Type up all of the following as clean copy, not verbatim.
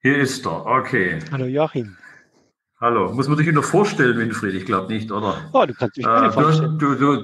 Hier ist er, okay. Hallo Joachim. Hallo. Muss man dich noch vorstellen, Winfried? Ich glaube nicht, oder? Oh, du kannst mich gerne vorstellen.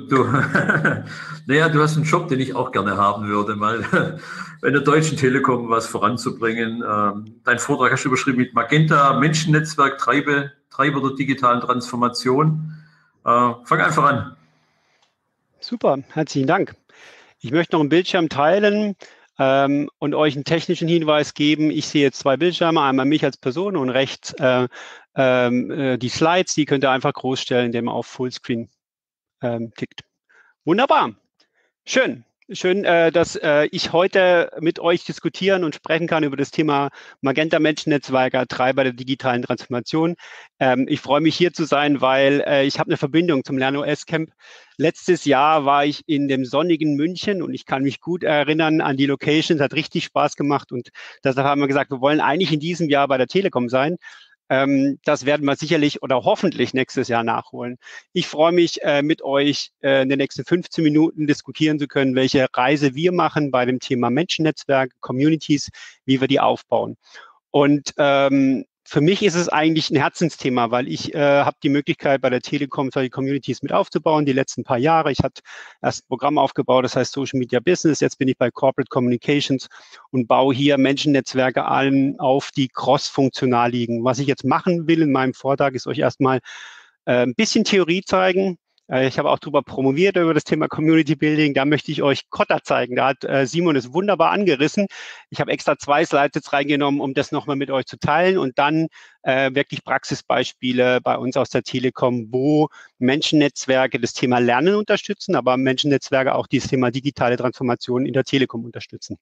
Naja, du hast einen Job, den ich auch gerne haben würde, mal bei der Deutschen Telekom was voranzubringen. Dein Vortrag hast du überschrieben mit Magenta, Menschennetzwerk, Treiber der digitalen Transformation. Fang einfach an. Super, herzlichen Dank. Ich möchte noch einen Bildschirm teilen und euch einen technischen Hinweis geben. Ich sehe jetzt zwei Bildschirme, einmal mich als Person und rechts die Slides. Die könnt ihr einfach groß stellen, indem ihr auf Fullscreen klickt. Wunderbar. Schön. Schön, dass ich heute mit euch diskutieren und sprechen kann über das Thema Magenta Menschennetzwerke, Treiber der digitalen Transformation. Ich freue mich, hier zu sein, weil ich habe eine Verbindung zum LernOS Camp. Letztes Jahr war ich in dem sonnigen München und ich kann mich gut erinnern an die Locations, hat richtig Spaß gemacht und deshalb haben wir gesagt, wir wollen eigentlich in diesem Jahr bei der Telekom sein. Das werden wir sicherlich oder hoffentlich nächstes Jahr nachholen. Ich freue mich, mit euch in den nächsten 15 Minuten diskutieren zu können, welche Reise wir machen bei dem Thema Menschennetzwerke, Communities, wie wir die aufbauen. Und für mich ist es eigentlich ein Herzensthema, weil ich habe die Möglichkeit, bei der Telekom solche Communities mit aufzubauen, die letzten paar Jahre. Ich hatte erst ein Programm aufgebaut, das heißt Social Media Business. Jetzt bin ich bei Corporate Communications und baue hier Menschennetzwerke allen auf, die cross-funktional liegen. Was ich jetzt machen will in meinem Vortrag, ist euch erstmal ein bisschen Theorie zeigen. Ich habe auch darüber promoviert, über das Thema Community Building. Da möchte ich euch Kotter zeigen. Da hat Simon es wunderbar angerissen. Ich habe extra 2 Slides jetzt reingenommen, um das nochmal mit euch zu teilen und dann wirklich Praxisbeispiele bei uns aus der Telekom, wo Menschennetzwerke das Thema Lernen unterstützen, aber Menschennetzwerke auch dieses Thema digitale Transformation in der Telekom unterstützen.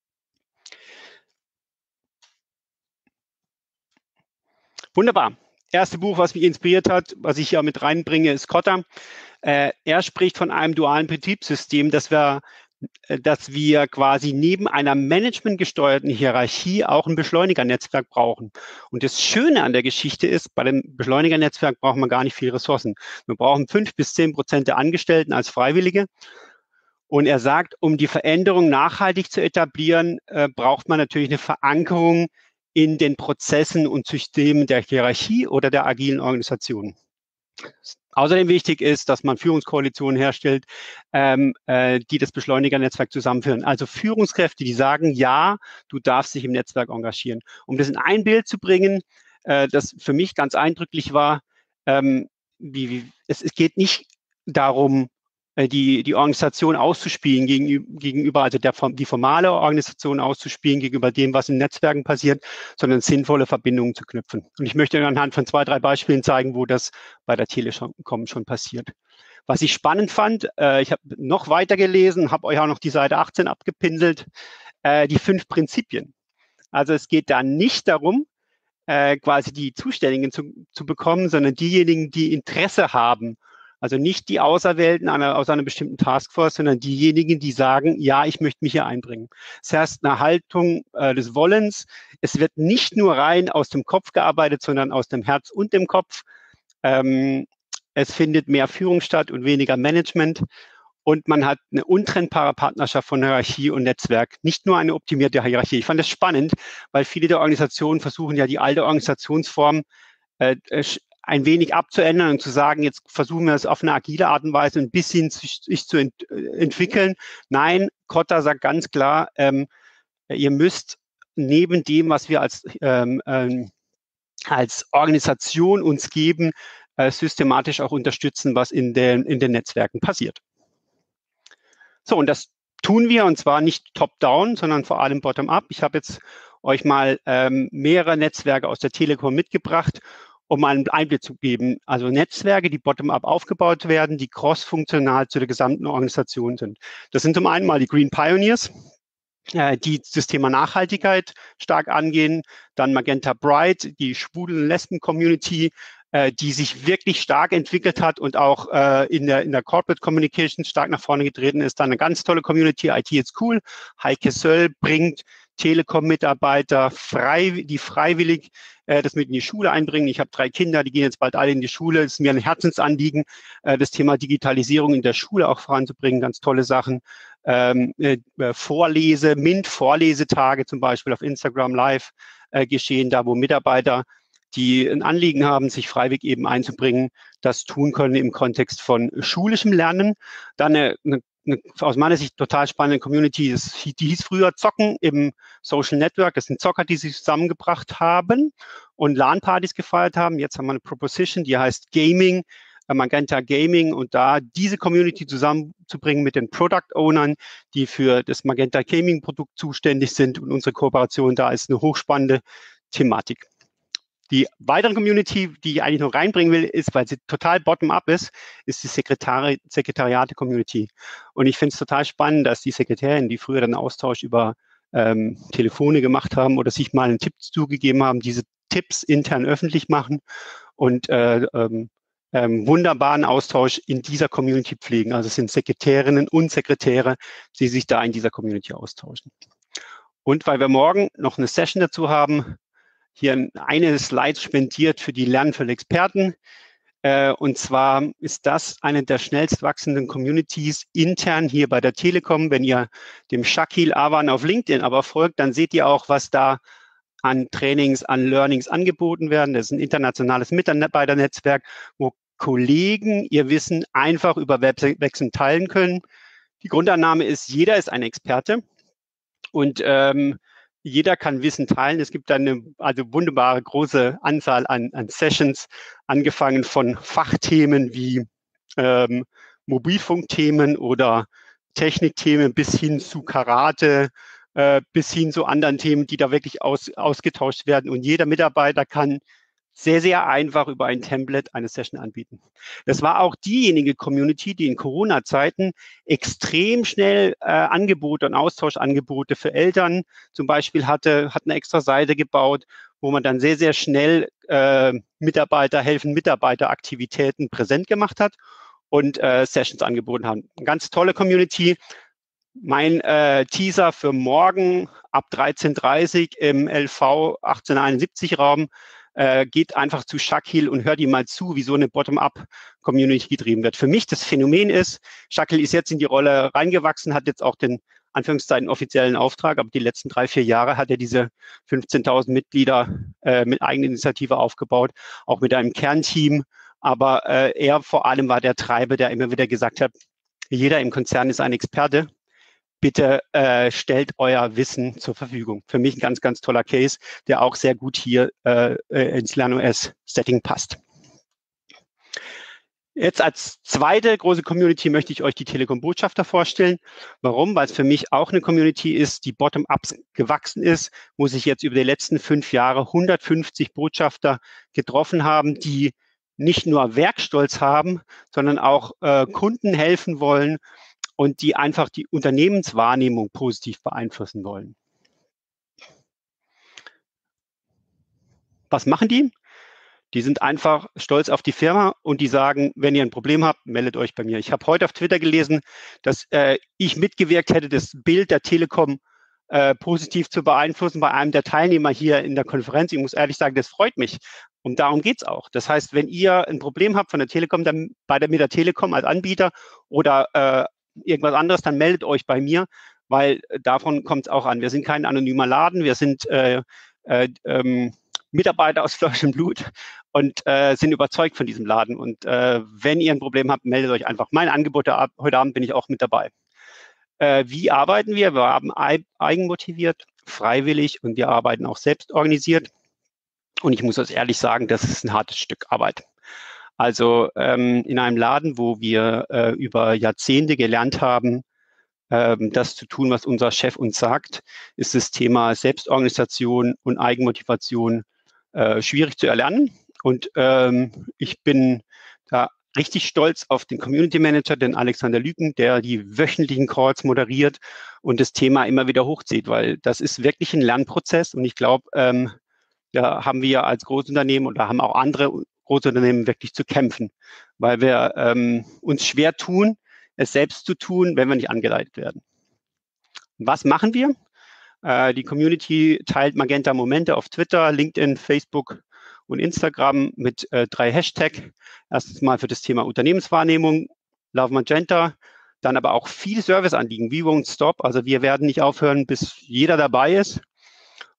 Wunderbar. Erste Buch, was mich inspiriert hat, was ich hier mit reinbringe, ist Kotter. Er spricht von einem dualen Betriebssystem, dass wir quasi neben einer managementgesteuerten Hierarchie auch ein Beschleunigernetzwerk brauchen. Und das Schöne an der Geschichte ist, bei dem Beschleunigernetzwerk braucht man gar nicht viel Ressourcen. Wir brauchen 5-10% der Angestellten als Freiwillige. Und er sagt, um die Veränderung nachhaltig zu etablieren, braucht man natürlich eine Verankerung in den Prozessen und Systemen der Hierarchie oder der agilen Organisation. Außerdem wichtig ist, dass man Führungskoalitionen herstellt, die das Beschleunigernetzwerk zusammenführen. Also Führungskräfte, die sagen, ja, du darfst dich im Netzwerk engagieren. Um das in ein Bild zu bringen, das für mich ganz eindrücklich war, es geht nicht darum, die Organisation auszuspielen gegenüber, also die formale Organisation auszuspielen gegenüber dem, was in Netzwerken passiert, sondern sinnvolle Verbindungen zu knüpfen. Und ich möchte anhand von 2, 3 Beispielen zeigen, wo das bei der Telekom schon passiert. Was ich spannend fand, ich habe noch weiter gelesen, habe euch auch noch die Seite 18 abgepinselt, die 5 Prinzipien. Also es geht da nicht darum, quasi die Zuständigen zu bekommen, sondern diejenigen, die Interesse haben. Also nicht die Auserwählten aus einer bestimmten Taskforce, sondern diejenigen, die sagen, ja, ich möchte mich hier einbringen. Das heißt, eine Haltung des Wollens. Es wird nicht nur rein aus dem Kopf gearbeitet, sondern aus dem Herz und dem Kopf. Es findet mehr Führung statt und weniger Management. Und man hat eine untrennbare Partnerschaft von Hierarchie und Netzwerk, nicht nur eine optimierte Hierarchie. Ich fand das spannend, weil viele der Organisationen versuchen ja die alte Organisationsform ein wenig abzuändern und zu sagen, jetzt versuchen wir es auf eine agile Art und Weise ein bisschen sich zu entwickeln. Nein, Kotter sagt ganz klar, ihr müsst neben dem, was wir als Organisation uns geben, systematisch auch unterstützen, was in den Netzwerken passiert. So, und das tun wir, und zwar nicht top-down, sondern vor allem bottom-up. Ich habe jetzt euch mal mehrere Netzwerke aus der Telekom mitgebracht, um einen Einblick zu geben. Also Netzwerke, die bottom-up aufgebaut werden, die cross-funktional zu der gesamten Organisation sind. Das sind zum einen mal die Green Pioneers, die das Thema Nachhaltigkeit stark angehen. Dann Magenta Bright, die Schwulen- Lesben-Community, die sich wirklich stark entwickelt hat und auch in der Corporate Communication stark nach vorne getreten ist. Dann eine ganz tolle Community, IT is cool. Heike Söll bringt Telekom-Mitarbeiter die freiwillig das mit in die Schule einbringen. Ich habe 3 Kinder, die gehen jetzt bald alle in die Schule. Es ist mir ein Herzensanliegen, das Thema Digitalisierung in der Schule auch voranzubringen. Ganz tolle Sachen. MINT-Vorlesetage zum Beispiel auf Instagram Live. geschehen, da wo Mitarbeiter, die ein Anliegen haben, sich freiwillig eben einzubringen, das tun können im Kontext von schulischem Lernen. Dann eine aus meiner Sicht total spannende Community, die hieß früher Zocken im Social Network. Das sind Zocker, die sich zusammengebracht haben und LAN-Partys gefeiert haben. Jetzt haben wir eine Proposition, die heißt Gaming, Magenta Gaming, und da diese Community zusammenzubringen mit den Product Ownern, die für das Magenta Gaming Produkt zuständig sind, und unsere Kooperation da ist eine hochspannende Thematik. Die weitere Community, die ich eigentlich noch reinbringen will, ist, weil sie total bottom-up ist die Sekretariate-Community. Und ich finde es total spannend, dass die Sekretärinnen, die früher dann Austausch über Telefone gemacht haben oder sich mal einen Tipp zugegeben haben, diese Tipps intern öffentlich machen und wunderbaren Austausch in dieser Community pflegen. Also es sind Sekretärinnen und Sekretäre, die sich da in dieser Community austauschen. Und weil wir morgen noch eine Session dazu haben, hier eine Slide spendiert für die Lernen für Experten. Und zwar ist das eine der schnellst wachsenden Communities intern hier bei der Telekom. Wenn ihr dem Shakil Awan auf LinkedIn aber folgt, dann seht ihr auch, was da an Trainings, an Learnings angeboten werden. Das ist ein internationales Mitarbeiternetzwerk, wo Kollegen ihr Wissen einfach über Webwechsel teilen können. Die Grundannahme ist, jeder ist ein Experte und jeder kann Wissen teilen. Es gibt eine wunderbare große Anzahl an Sessions, angefangen von Fachthemen wie Mobilfunkthemen oder Technikthemen bis hin zu Karate, bis hin zu anderen Themen, die da wirklich ausgetauscht werden. Und jeder Mitarbeiter kann sehr, sehr einfach über ein Template eine Session anbieten. Das war auch diejenige Community, die in Corona-Zeiten extrem schnell Angebote und Austauschangebote für Eltern zum Beispiel hat eine extra Seite gebaut, wo man dann sehr, sehr schnell Mitarbeiteraktivitäten präsent gemacht hat und Sessions angeboten haben. Eine ganz tolle Community. Mein Teaser für morgen ab 13:30 Uhr im LV 1871 Raum. Geht einfach zu Shakil und hört ihm mal zu, wie so eine Bottom-up-Community getrieben wird. Für mich das Phänomen ist, Shakil ist jetzt in die Rolle reingewachsen, hat jetzt auch den Anführungszeichen offiziellen Auftrag, aber die letzten 3-4 Jahre hat er diese 15.000 Mitglieder mit Eigeninitiative aufgebaut, auch mit einem Kernteam. Aber er vor allem war der Treiber, der immer wieder gesagt hat, jeder im Konzern ist ein Experte. Bitte stellt euer Wissen zur Verfügung. Für mich ein ganz, ganz toller Case, der auch sehr gut hier ins LernOS-Setting passt. Jetzt als zweite große Community möchte ich euch die Telekom-Botschafter vorstellen. Warum? Weil es für mich auch eine Community ist, die bottom-up gewachsen ist, wo sich jetzt über die letzten 5 Jahre 150 Botschafter getroffen haben, die nicht nur Werkstolz haben, sondern auch Kunden helfen wollen, und die einfach die Unternehmenswahrnehmung positiv beeinflussen wollen. Was machen die? Die sind einfach stolz auf die Firma und die sagen, wenn ihr ein Problem habt, meldet euch bei mir. Ich habe heute auf Twitter gelesen, dass ich mitgewirkt hätte, das Bild der Telekom positiv zu beeinflussen bei einem der Teilnehmer hier in der Konferenz. Ich muss ehrlich sagen, das freut mich. Und darum geht es auch. Das heißt, wenn ihr ein Problem habt von der Telekom, dann mit der Telekom als Anbieter oder irgendwas anderes, dann meldet euch bei mir, weil davon kommt es auch an. Wir sind kein anonymer Laden, wir sind Mitarbeiter aus Fleisch und Blut und sind überzeugt von diesem Laden. Und wenn ihr ein Problem habt, meldet euch einfach. Mein Angebot heute Abend bin ich auch mit dabei. Wie arbeiten wir? Wir haben eigenmotiviert, freiwillig und wir arbeiten auch selbst organisiert. Und ich muss das ehrlich sagen, das ist ein hartes Stück Arbeit. Also in einem Laden, wo wir über Jahrzehnte gelernt haben, das zu tun, was unser Chef uns sagt, ist das Thema Selbstorganisation und Eigenmotivation schwierig zu erlernen. Und ich bin da richtig stolz auf den Community Manager, den Alexander Lüken, der die wöchentlichen Calls moderiert und das Thema immer wieder hochzieht, weil das ist wirklich ein Lernprozess. Und ich glaube, da haben wir als Großunternehmen oder haben auch andere Großunternehmen wirklich zu kämpfen, weil wir uns schwer tun, es selbst zu tun, wenn wir nicht angeleitet werden. Was machen wir? Die Community teilt Magenta Momente auf Twitter, LinkedIn, Facebook und Instagram mit 3 Hashtags. Erstens mal für das Thema Unternehmenswahrnehmung, Love Magenta, dann aber auch viel Serviceanliegen, We Won't Stop. Also wir werden nicht aufhören, bis jeder dabei ist.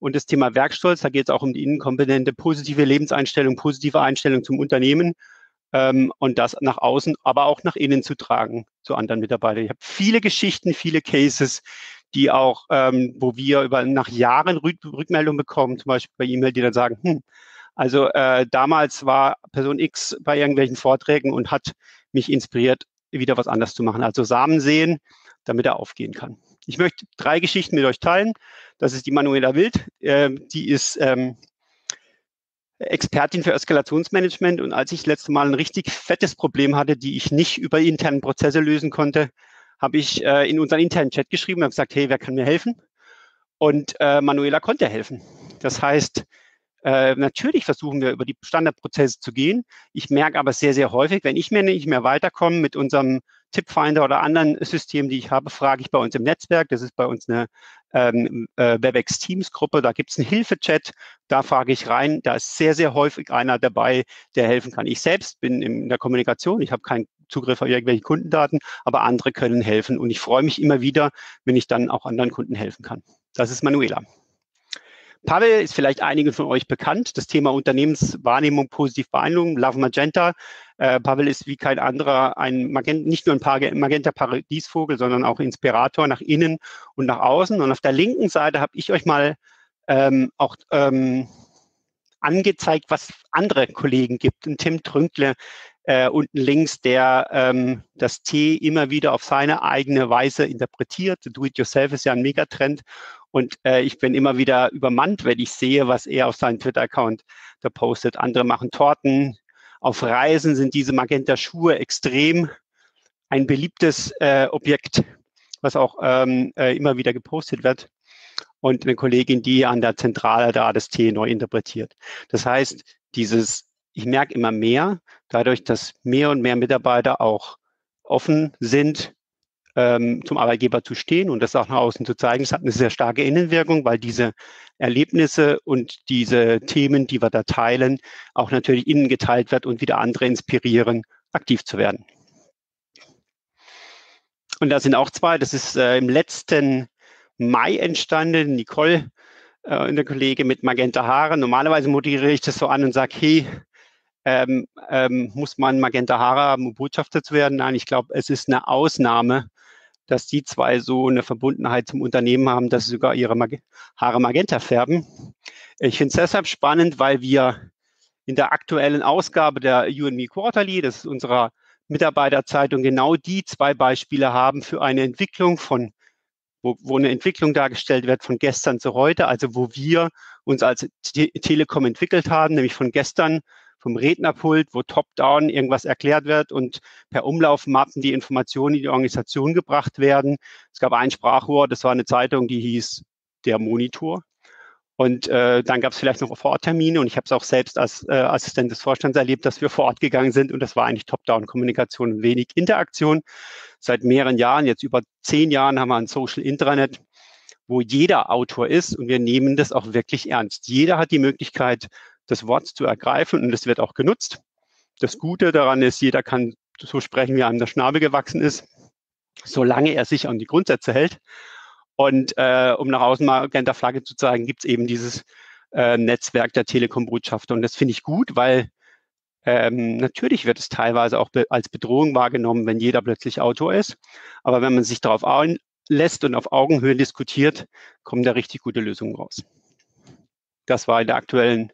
Und das Thema Werkstolz, da geht es auch um die Innenkomponente, positive Lebenseinstellung, positive Einstellung zum Unternehmen und das nach außen, aber auch nach innen zu tragen, zu anderen Mitarbeitern. Ich habe viele Geschichten, viele Cases, die auch, wo wir nach Jahren Rückmeldung bekommen, zum Beispiel bei E-Mail, die dann sagen, also damals war Person X bei irgendwelchen Vorträgen und hat mich inspiriert, wieder was anderes zu machen. Also Samen sehen, damit er aufgehen kann. Ich möchte 3 Geschichten mit euch teilen. Das ist die Manuela Wild. Die ist Expertin für Eskalationsmanagement. Und als ich das letzte Mal ein richtig fettes Problem hatte, die ich nicht über internen Prozesse lösen konnte, habe ich in unseren internen Chat geschrieben und habe gesagt, hey, wer kann mir helfen? Und Manuela konnte helfen. Das heißt, natürlich versuchen wir über die Standardprozesse zu gehen. Ich merke aber sehr, sehr häufig, wenn ich mir nicht mehr weiterkomme mit unserem Tipfinder oder anderen Systemen, die ich habe, frage ich bei uns im Netzwerk. Das ist bei uns eine WebEx Teams Gruppe. Da gibt es einen Hilfe-Chat. Da frage ich rein. Da ist sehr, sehr häufig einer dabei, der helfen kann. Ich selbst bin in der Kommunikation. Ich habe keinen Zugriff auf irgendwelche Kundendaten, aber andere können helfen. Und ich freue mich immer wieder, wenn ich dann auch anderen Kunden helfen kann. Das ist Manuela. Pavel ist vielleicht einigen von euch bekannt. Das Thema Unternehmenswahrnehmung, positiv Beeinflussung, Love Magenta. Pavel ist wie kein anderer nicht nur ein Magenta-Paradiesvogel, sondern auch Inspirator nach innen und nach außen. Und auf der linken Seite habe ich euch mal angezeigt, was andere Kollegen gibt. Und Tim Trünkle unten links, der das T immer wieder auf seine eigene Weise interpretiert. Do-it-yourself ist ja ein Megatrend. Und ich bin immer wieder übermannt, wenn ich sehe, was er auf seinem Twitter-Account da postet. Andere machen Torten. Auf Reisen sind diese Magenta-Schuhe extrem ein beliebtes Objekt, was auch immer wieder gepostet wird. Und eine Kollegin, die an der Zentrale da das T neu interpretiert. Das heißt, ich merke immer mehr, dadurch, dass mehr und mehr Mitarbeiter auch offen sind, zum Arbeitgeber zu stehen und das auch nach außen zu zeigen. Es hat eine sehr starke Innenwirkung, weil diese Erlebnisse und diese Themen, die wir da teilen, auch natürlich innen geteilt wird und wieder andere inspirieren, aktiv zu werden. Und da sind auch 2, das ist im letzten Mai entstanden, Nicole, eine Kollegin mit Magenta Haare. Normalerweise moderiere ich das so an und sage, hey, muss man Magenta Haare haben, um Botschafter zu werden? Nein, ich glaube, es ist eine Ausnahme, dass die 2 so eine Verbundenheit zum Unternehmen haben, dass sie sogar ihre Haare magenta färben. Ich finde es deshalb spannend, weil wir in der aktuellen Ausgabe der You and Me Quarterly, das ist unserer Mitarbeiterzeitung, genau die 2 Beispiele haben für eine Entwicklung wo eine Entwicklung dargestellt wird von gestern zu heute, also wo wir uns als Telekom entwickelt haben, nämlich von gestern vom Rednerpult, wo top-down irgendwas erklärt wird und per Umlaufmappen die Informationen in die Organisation gebracht werden. Es gab ein Sprachwort, das war eine Zeitung, die hieß Der Monitor. Und dann gab es vielleicht noch Vor-Ort-Termine und ich habe es auch selbst als Assistent des Vorstands erlebt, dass wir vor Ort gegangen sind und das war eigentlich Top-Down-Kommunikation und wenig Interaktion. Seit mehreren Jahren, jetzt über 10 Jahren, haben wir ein Social Intranet, wo jeder Autor ist und wir nehmen das auch wirklich ernst. Jeder hat die Möglichkeit, das Wort zu ergreifen und es wird auch genutzt. Das Gute daran ist, jeder kann so sprechen, wie einem der Schnabel gewachsen ist, solange er sich an die Grundsätze hält. Und um nach außen mal Magenta-Flagge zu zeigen, gibt es eben dieses Netzwerk der Telekom-Botschafter. Und das finde ich gut, weil natürlich wird es teilweise auch als Bedrohung wahrgenommen, wenn jeder plötzlich Autor ist. Aber wenn man sich darauf einlässt und auf Augenhöhe diskutiert, kommen da richtig gute Lösungen raus. Das war in der aktuellen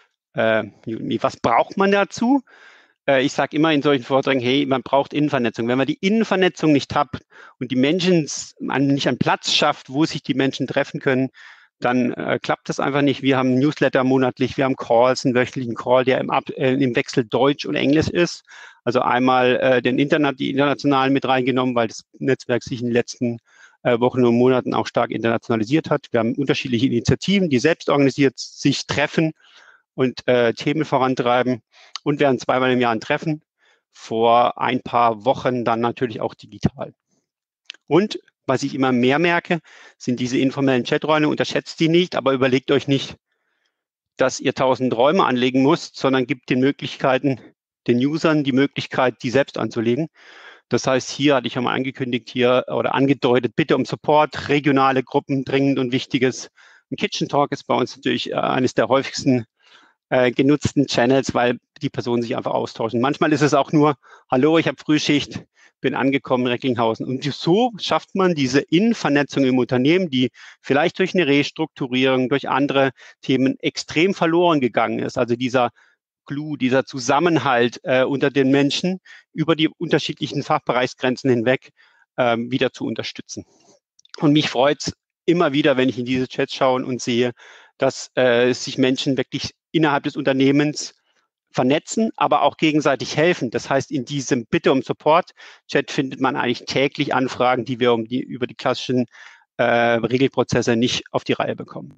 was braucht man dazu? Ich sage immer in solchen Vorträgen, hey, man braucht Innenvernetzung. Wenn man die Innenvernetzung nicht hat und die Menschen nicht einen Platz schafft, wo sich die Menschen treffen können, dann klappt das einfach nicht. Wir haben einen Newsletter monatlich, wir haben Calls, einen wöchentlichen Call, der im Wechsel Deutsch und Englisch ist. Also einmal die internationalen mit reingenommen, weil das Netzwerk sich in den letzten Wochen und Monaten auch stark internationalisiert hat. Wir haben unterschiedliche Initiativen, die selbst organisiert sich treffen und Themen vorantreiben. Und wir haben 2-mal im Jahr ein Treffen, vor ein paar Wochen dann natürlich auch digital. Und was ich immer mehr merke, sind diese informellen Chaträume. Unterschätzt die nicht, aber überlegt euch nicht, dass ihr 1000 Räume anlegen müsst, sondern gibt den Usern die Möglichkeit, die selbst anzulegen. Das heißt, hier hatte ich ja mal angekündigt, oder angedeutet, bitte um Support, regionale Gruppen, dringend und Wichtiges, Ein Kitchen Talk ist bei uns natürlich eines der häufigsten genutzten Channels, weil die Personen sich einfach austauschen. Manchmal ist es auch nur, hallo, ich habe Frühschicht, bin angekommen in Recklinghausen. Und so schafft man diese Innenvernetzung im Unternehmen, die vielleicht durch eine Restrukturierung, durch andere Themen extrem verloren gegangen ist. Also dieser Glue, dieser Zusammenhalt unter den Menschen über die unterschiedlichen Fachbereichsgrenzen hinweg wieder zu unterstützen. Und mich freut es immer wieder, wenn ich in diese Chats schaue und sehe, dass sich Menschen wirklich innerhalb des Unternehmens vernetzen, aber auch gegenseitig helfen. Das heißt, in diesem Bitte um Support-Chat findet man eigentlich täglich Anfragen, die wir über die klassischen Regelprozesse nicht auf die Reihe bekommen.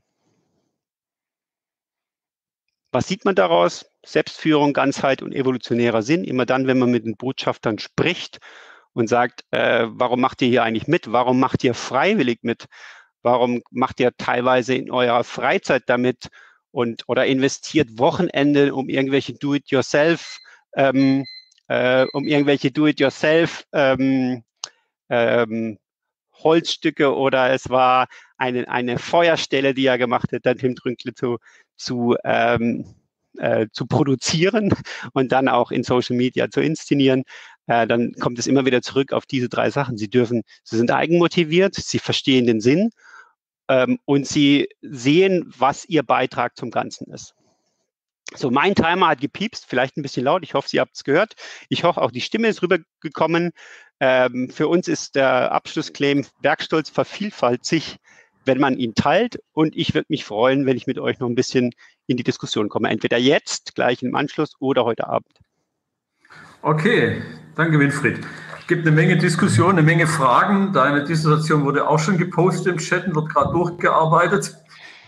Was sieht man daraus? Selbstführung, Ganzheit und evolutionärer Sinn. Immer dann, wenn man mit den Botschaftern spricht und sagt, warum macht ihr hier eigentlich mit? Warum macht ihr freiwillig mit? Warum macht ihr teilweise in eurer Freizeit damit oder investiert Wochenende, um irgendwelche Do-it-yourself, Holzstücke, oder es war eine Feuerstelle, die er gemacht hat, dann Tim Trünkle zu produzieren und dann auch in Social Media zu inszenieren, dann kommt es immer wieder zurück auf diese drei Sachen. Sie sind eigenmotiviert, sie verstehen den Sinn und sie sehen, was ihr Beitrag zum Ganzen ist. So, mein Timer hat gepiepst, vielleicht ein bisschen laut. Ich hoffe, Sie habt es gehört. Ich hoffe, auch die Stimme ist rübergekommen. Für uns ist der Abschlussclaim: Werkstolz vervielfältigt sich, wenn man ihn teilt. Und ich würde mich freuen, wenn ich mit euch noch ein bisschen in die Diskussion komme. Entweder jetzt, gleich im Anschluss, oder heute Abend. Okay, danke Winfried. Es gibt eine Menge Diskussion, eine Menge Fragen. Deine Dissertation wurde auch schon gepostet im Chat und wird gerade durchgearbeitet.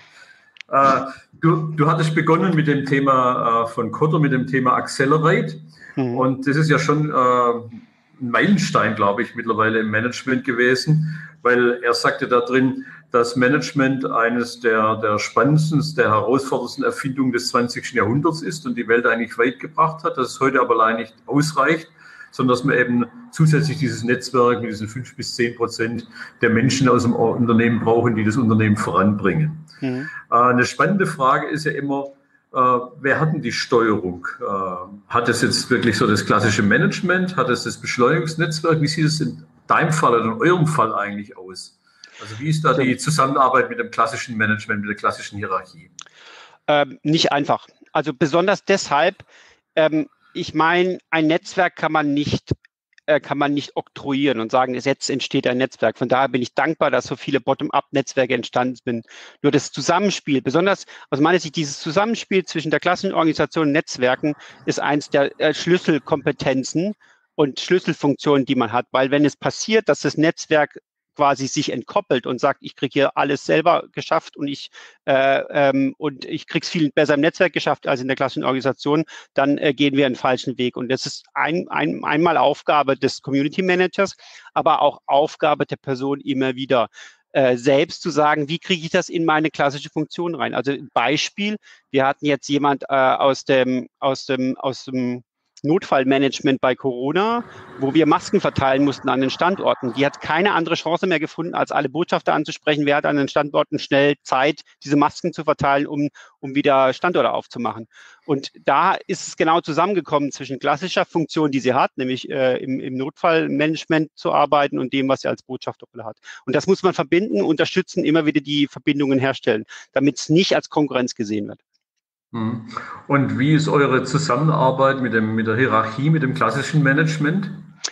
Du hattest begonnen mit dem Thema von Kotter, mit dem Thema Accelerate. Und das ist ja schon ein Meilenstein, glaube ich, mittlerweile im Management gewesen, weil er sagte da drin, dass Management eines der spannendsten, der herausforderndsten Erfindungen des 20. Jahrhunderts ist und die Welt eigentlich weit gebracht hat, dass es heute aber allein nicht ausreicht, sondern dass wir eben zusätzlich dieses Netzwerk mit diesen 5 bis 10% der Menschen aus dem Unternehmen brauchen, die das Unternehmen voranbringen. Eine spannende Frage ist ja immer, wer hat denn die Steuerung? Hat es jetzt wirklich so das klassische Management? Hat es das Beschleunigungsnetzwerk? Wie sieht es in deinem Fall oder in eurem Fall eigentlich aus? Also wie ist da die Zusammenarbeit mit dem klassischen Management, mit der klassischen Hierarchie? Nicht einfach. Also besonders deshalb, ich meine, ein Netzwerk kann man nicht oktroyieren und sagen, jetzt entsteht ein Netzwerk. Von daher bin ich dankbar, dass so viele Bottom-up-Netzwerke entstanden sind. Nur das Zusammenspiel, besonders aus meiner Sicht, dieses Zusammenspiel zwischen der klassischen Organisation und Netzwerken ist eins der Schlüsselkompetenzen und Schlüsselfunktionen, die man hat. Weil wenn es passiert, dass das Netzwerk quasi sich entkoppelt und sagt, ich kriege hier alles selber geschafft und ich kriege es viel besser im Netzwerk geschafft als in der klassischen Organisation, dann gehen wir einen falschen Weg. Und das ist einmal Aufgabe des Community Managers, aber auch Aufgabe der Person immer wieder selbst zu sagen, wie kriege ich das in meine klassische Funktion rein? Also ein Beispiel, wir hatten jetzt jemand aus dem Notfallmanagement bei Corona, wo wir Masken verteilen mussten an den Standorten. Die hat keine andere Chance mehr gefunden, als alle Botschafter anzusprechen. Wer hat an den Standorten schnell Zeit, diese Masken zu verteilen, um wieder Standorte aufzumachen? Und da ist es genau zusammengekommen zwischen klassischer Funktion, die sie hat, nämlich im Notfallmanagement zu arbeiten, und dem, was sie als Botschafterrolle hat. Und das muss man verbinden, unterstützen, immer wieder die Verbindungen herstellen, damit es nicht als Konkurrenz gesehen wird. Und wie ist eure Zusammenarbeit mit der Hierarchie, mit dem klassischen Management?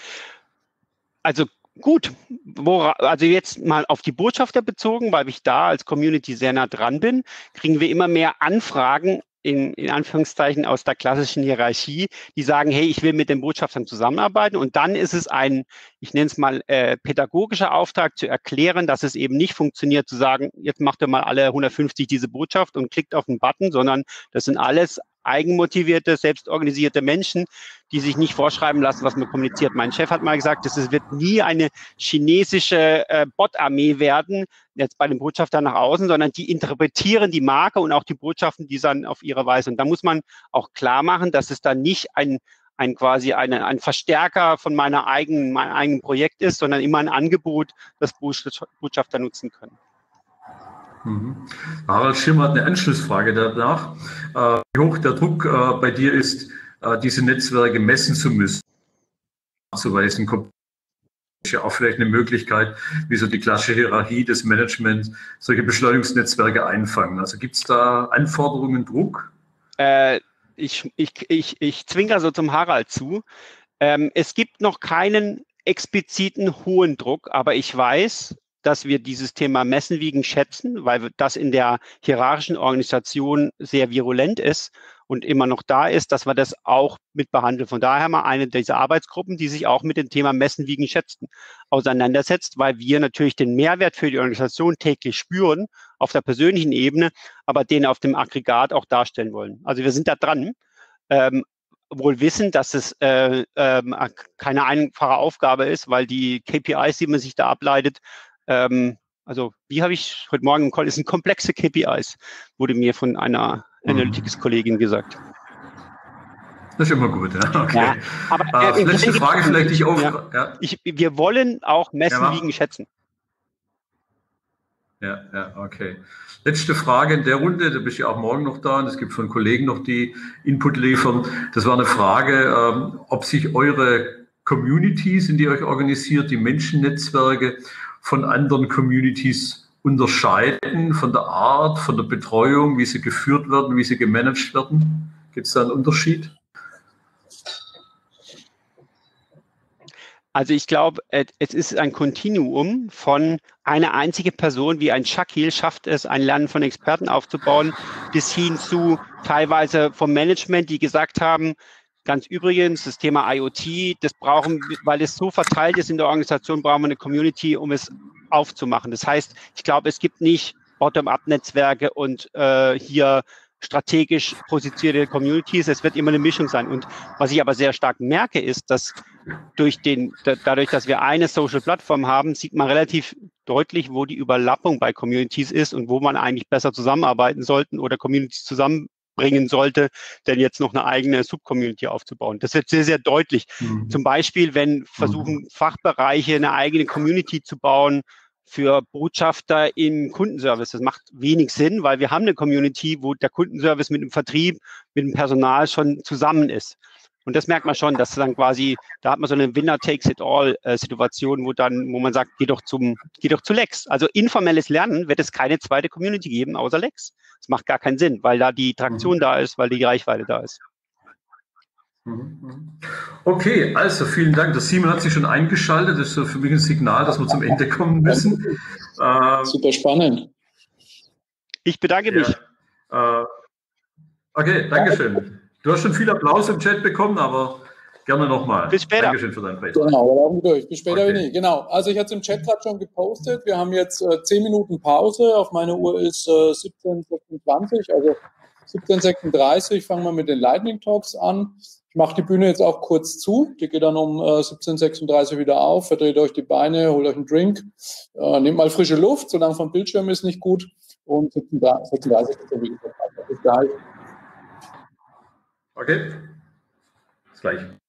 Also gut, also jetzt mal auf die Botschafter bezogen, weil ich da als Community sehr nah dran bin, kriegen wir immer mehr Anfragen in Anführungszeichen aus der klassischen Hierarchie, die sagen, hey, ich will mit den Botschaftern zusammenarbeiten. Und dann ist es ich nenne es mal pädagogischer Auftrag, zu erklären, dass es eben nicht funktioniert, zu sagen, jetzt macht ihr mal alle 150 diese Botschaft und klickt auf den Button, sondern das sind alles eigenmotivierte, selbstorganisierte Menschen, die sich nicht vorschreiben lassen, was man kommuniziert. Mein Chef hat mal gesagt, es wird nie eine chinesische Bot-Armee werden, jetzt bei den Botschaftern nach außen, sondern die interpretieren die Marke und auch die Botschaften, die dann auf ihre Weise. Und da muss man auch klar machen, dass es dann nicht ein Verstärker von meinem eigenen Projekt ist, sondern immer ein Angebot, das Botschafter nutzen können. Harald Schirmer hat eine Anschlussfrage danach. Wie hoch der Druck bei dir ist, diese Netzwerke messen zu müssen, nachzuweisen, ist ja auch vielleicht eine Möglichkeit, wie so die klassische Hierarchie des Managements solche Beschleunigungsnetzwerke einfangen. Also gibt es da Anforderungen, Druck? Ich zwinkere so zum Harald zu. Es gibt noch keinen expliziten hohen Druck, aber ich weiß, dass wir dieses Thema Messen, Wiegen, Schätzen, weil das in der hierarchischen Organisation sehr virulent ist und immer noch da ist, dass wir das auch mit behandeln. Von daher haben wir eine dieser Arbeitsgruppen, die sich auch mit dem Thema Messen, Wiegen, Schätzen auseinandersetzt, weil wir natürlich den Mehrwert für die Organisation täglich spüren, auf der persönlichen Ebene, aber den auf dem Aggregat auch darstellen wollen. Also wir sind da dran. Wohl wissen, dass es keine einfache Aufgabe ist, weil die KPIs, die man sich da ableitet, also wie habe ich heute Morgen im Call, es sind komplexe KPIs, wurde mir von einer Analytics-Kollegin gesagt. Das ist immer gut, ja. Okay. Ja, aber letzte Frage vielleicht nicht auf. Ja. Wir wollen auch messen, wiegen, schätzen. Ja, okay. Letzte Frage in der Runde, da bist du ja auch morgen noch da und es gibt von Kollegen noch, die Input liefern. Das war eine Frage, ob sich eure Communities, in die ihr euch organisiert, die Menschennetzwerke, von anderen Communities unterscheiden, von der Art, von der Betreuung, wie sie geführt werden, wie sie gemanagt werden? Gibt es da einen Unterschied? Also ich glaube, es ist ein Kontinuum von eine einzige Person, wie ein Shakil schafft es, ein Lernen von Experten aufzubauen, bis hin zu teilweise vom Management, die gesagt haben, ganz übrigens, das Thema IoT, das brauchen wir, weil es so verteilt ist in der Organisation, brauchen wir eine Community, um es aufzumachen. Das heißt, ich glaube, es gibt nicht Bottom-up-Netzwerke und hier strategisch positionierte Communities. Es wird immer eine Mischung sein. Und was ich aber sehr stark merke, ist, dass dadurch, dass wir eine Social-Plattform haben, sieht man relativ deutlich, wo die Überlappung bei Communities ist und wo man eigentlich besser zusammenarbeiten sollten oder Communities zusammenbringen sollte, denn jetzt noch eine eigene Subcommunity aufzubauen. Das wird sehr, sehr deutlich. Zum Beispiel, wenn versuchen Fachbereiche eine eigene Community zu bauen für Botschafter im Kundenservice. Das macht wenig Sinn, weil wir haben eine Community, wo der Kundenservice mit dem Vertrieb, mit dem Personal schon zusammen ist. Und das merkt man schon, dass dann quasi, da hat man so eine Winner-takes-it-all-Situation, wo man sagt, geh doch zu Lex. Also informelles Lernen wird es keine zweite Community geben, außer Lex. Das macht gar keinen Sinn, weil da die Traktion da ist, weil die Reichweite da ist. Okay, also vielen Dank. Der Simon hat sich schon eingeschaltet. Das ist für mich ein Signal, dass wir zum Ende kommen müssen. Super spannend. Ich bedanke mich. Okay, Dankeschön. Du hast schon viel Applaus im Chat bekommen, aber gerne nochmal. Bis später. Dankeschön für deinen Beitrag. Genau, durch. Bis später, okay. Genau. Also ich hatte es im Chat gerade schon gepostet. Wir haben jetzt 10 Minuten Pause. Auf meiner Uhr ist 17:26, also 17:36 fangen wir mit den Lightning Talks an. Ich mache die Bühne jetzt auch kurz zu. Die geht dann um 17:36 wieder auf. Verdreht euch die Beine, holt euch einen Drink. Nehmt mal frische Luft, solange vom Bildschirm ist nicht gut. Und 17:36 ist der Video. Bis gleich. Okay, bis gleich.